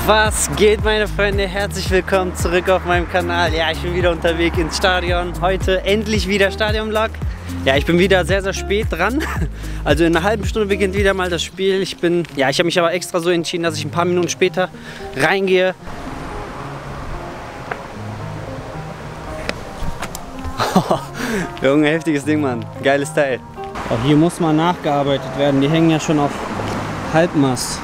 Was geht, meine Freunde? Herzlich willkommen zurück auf meinem Kanal. Ja, ich bin wieder unterwegs ins Stadion. Heute endlich wieder Stadion-Vlog. Ja, ich bin wieder sehr, sehr spät dran. Also in einer halben Stunde beginnt wieder mal das Spiel. Ich habe mich aber extra so entschieden, dass ich ein paar Minuten später reingehe. Junge, heftiges Ding, Mann. Geiles Teil. Auch hier muss mal nachgearbeitet werden. Die hängen ja schon auf Halbmast.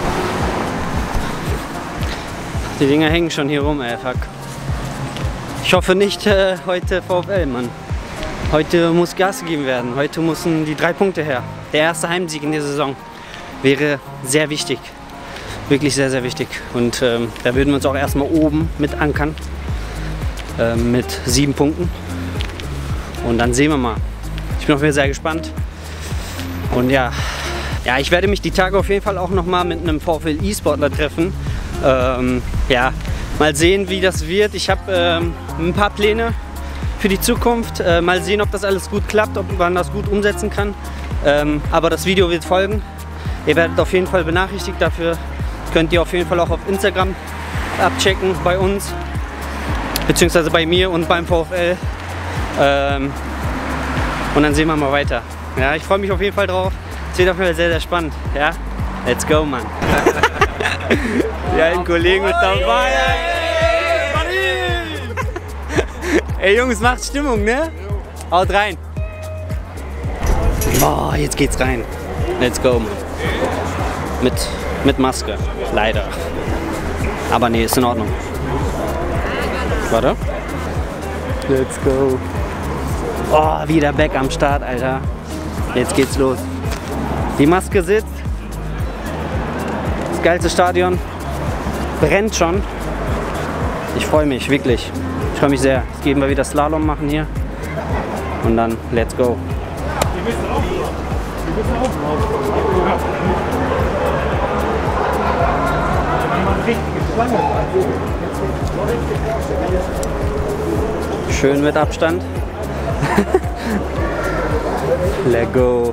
Die Dinger hängen schon hier rum, ey, fuck. Ich hoffe nicht heute VfL, Mann. Heute muss Gas gegeben werden. Heute müssen die 3 Punkte her. Der erste Heimsieg in der Saison wäre sehr wichtig. Wirklich sehr, sehr wichtig. Und da würden wir uns auch erstmal oben mit ankern. Mit 7 Punkten. Und dann sehen wir mal. Ich bin auf jeden Fall sehr gespannt. Und ja, ich werde mich die Tage auf jeden Fall auch nochmal mit einem VfL E-Sportler treffen. Ja, mal sehen, wie das wird. Ich habe ein paar Pläne für die Zukunft. Mal sehen, ob das alles gut klappt, ob man das gut umsetzen kann. Aber das Video wird folgen. Ihr werdet auf jeden Fall benachrichtigt. Dafür könnt ihr auf jeden Fall auch auf Instagram abchecken bei uns. Beziehungsweise bei mir und beim VfL. Und dann sehen wir mal weiter. Ja, ich freue mich auf jeden Fall drauf. Es wird auf jeden Fall sehr, sehr spannend. Ja, let's go, Mann. Ja, ein Kollegen mit dabei. Ey Jungs, macht Stimmung, ne? Haut rein. Boah, jetzt geht's rein. Let's go, Mann. Mit Maske, leider. Aber nee, ist in Ordnung. Warte. Let's go. Oh, wieder Back am Start, Alter. Jetzt geht's los. Die Maske sitzt. Das geilste Stadion. Brennt schon. Ich freue mich, wirklich. Ich freue mich sehr. Jetzt gehen wir wieder Slalom machen hier. Und dann let's go. Schön mit Abstand. Let's go.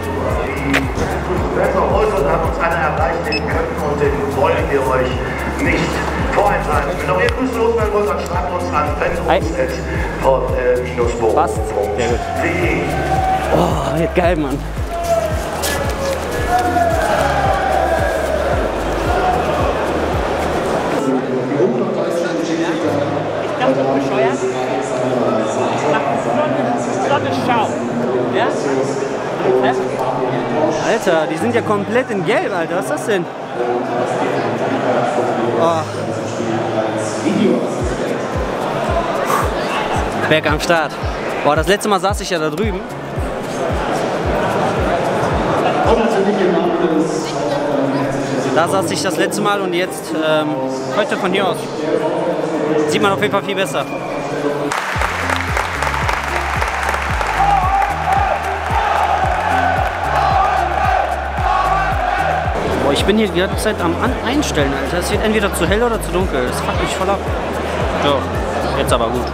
Heute hat uns einer erreicht, den können und den wollen wir euch nicht vorenthalten. Wenn auch ihr Grüße loswerden wollt, dann schreibt uns an fanpost@vfl-bochum.de. Passt. Sehr gut. Oh, wird geil, Mann. Ich dachte, du bescheuert. Sonnenschau. Ja? Alter, die sind ja komplett in Gelb, Alter. Was ist das denn? Oh. Berg am Start. Boah, das letzte Mal saß ich ja da drüben. Da saß ich das letzte Mal und jetzt heute von hier aus. Sieht man auf jeden Fall viel besser. Boah, ich bin hier die ganze Zeit am Einstellen, Alter. Es wird entweder zu hell oder zu dunkel. Das fuckt mich voll ab. So, jetzt aber gut.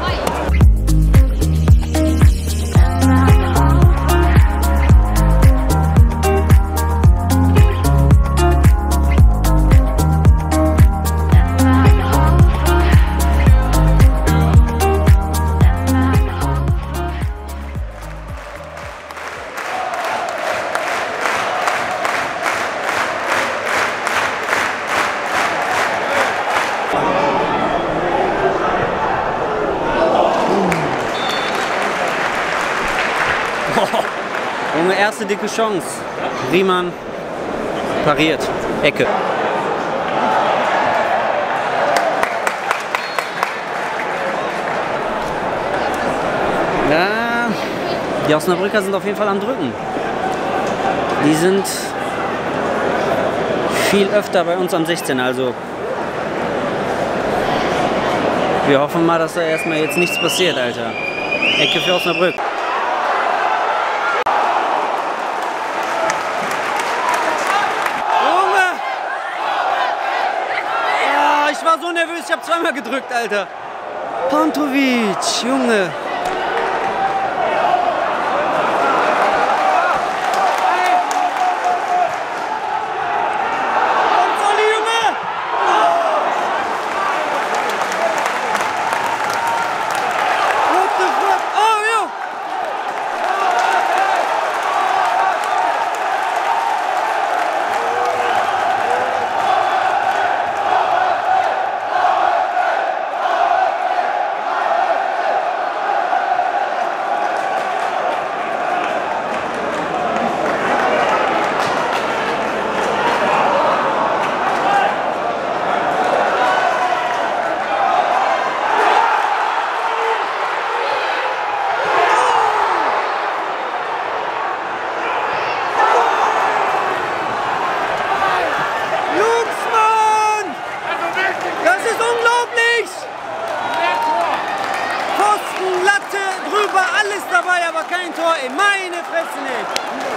Junge, erste dicke Chance. Riemann pariert. Ecke. Ja, die Osnabrücker sind auf jeden Fall am Drücken. Die sind viel öfter bei uns am 16. Also wir hoffen mal, dass da erstmal jetzt nichts passiert, Alter. Ecke für Osnabrück. Ich war so nervös, ich habe zweimal gedrückt, Alter. Pantovic, Junge. Junge! ein Tor, ey, meine Fresse nicht.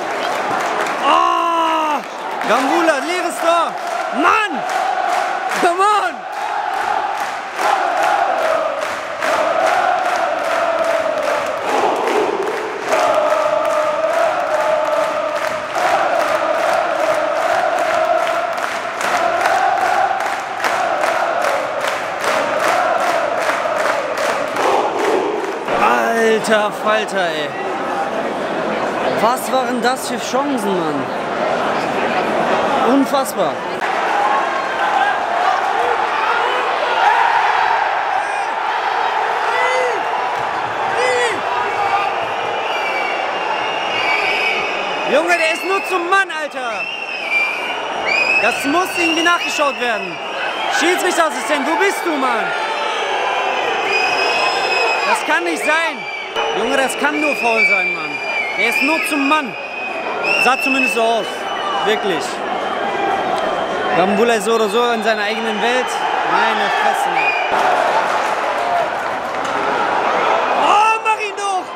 Oh, Gambula, leeres Tor. Mann, come on. Alter Falter, ey. Was waren das für Chancen, Mann? Unfassbar. Junge, der ist nur zum Mann, Alter. Das muss irgendwie nachgeschaut werden. Schiedsrichterassistent, wo bist du, Mann? Das kann nicht sein. Junge, das kann nur faul sein, Mann. Der ist nur zum Mann. Sah zumindest so aus. Wirklich. Gambula ist so oder so in seiner eigenen Welt. Meine Fresse. Oh, mach ihn doch!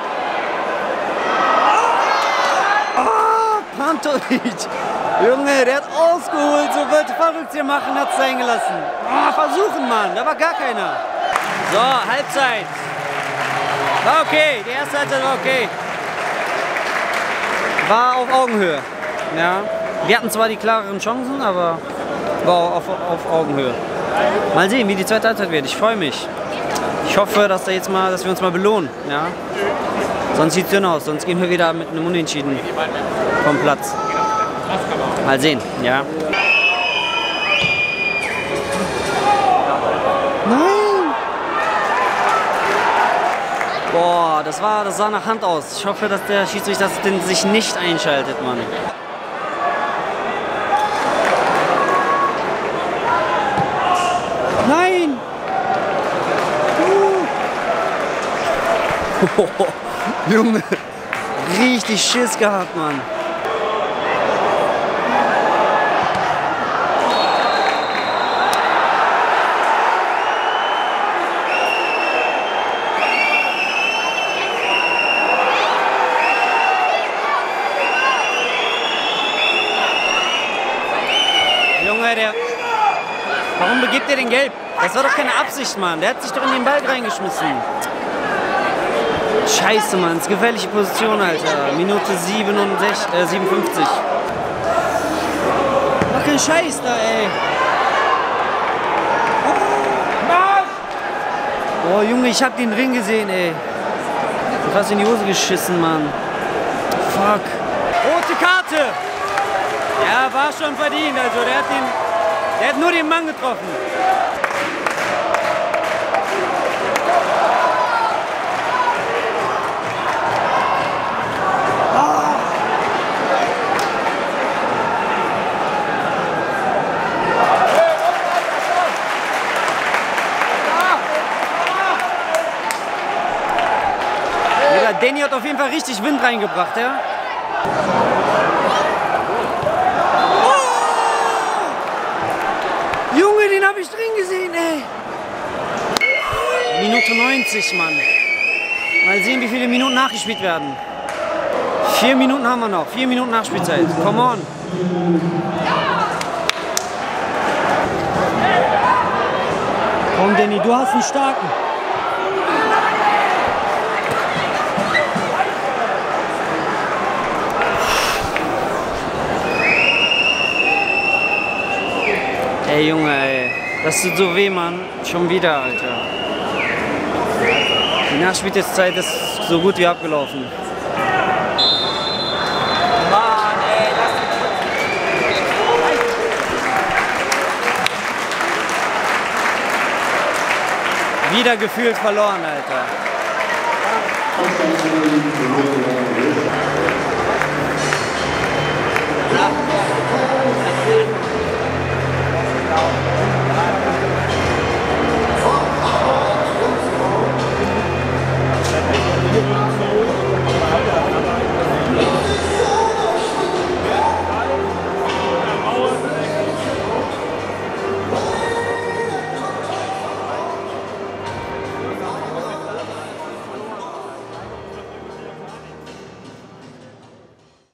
Oh, Pantovic. Junge, der hat ausgeholt. So wollte verrückt hier machen, hat es sein gelassen. Oh, versuchen, Mann. Da war gar keiner. So, Halbzeit. War okay, die erste Halbzeit war okay. War auf Augenhöhe. Ja. Wir hatten zwar die klareren Chancen, aber war auf Augenhöhe. Mal sehen, wie die zweite Halbzeit wird. Ich freue mich. Ich hoffe, dass wir uns mal belohnen. Ja. Sonst sieht es dünn aus, sonst gehen wir wieder mit einem Unentschieden vom Platz. Mal sehen, ja. Boah, das sah nach Hand aus. Ich hoffe, dass der Schiedsrichter sich nicht einschaltet, Mann. Nein! Junge, richtig Schiss gehabt, Mann. Warum begibt er den Gelb? Das war doch keine Absicht, Mann. Der hat sich doch in den Ball reingeschmissen. Scheiße, Mann. Das ist eine gefährliche Position, Alter. Minute 57. Mach keinen Scheiß da, ey. Oh, Junge, ich hab den Ring gesehen, ey. Ich hab fast in die Hose geschissen, Mann. Fuck. Rote Karte. Ja, war schon verdient. Also, der hat nur den Mann getroffen. Ja, Danny hat auf jeden Fall richtig Wind reingebracht, ja? Junge, den habe ich drin gesehen, ey. Minute 90, Mann. Mal sehen, wie viele Minuten nachgespielt werden. 4 Minuten haben wir noch. 4 Minuten Nachspielzeit. Come on. Komm, Danny, du hast einen starken. Ey, Junge, ey. Das tut so weh, Mann. Schon wieder, Alter. Die Nachspielzeit ist so gut wie abgelaufen. Mann, ey, wieder gefühlt verloren, Alter.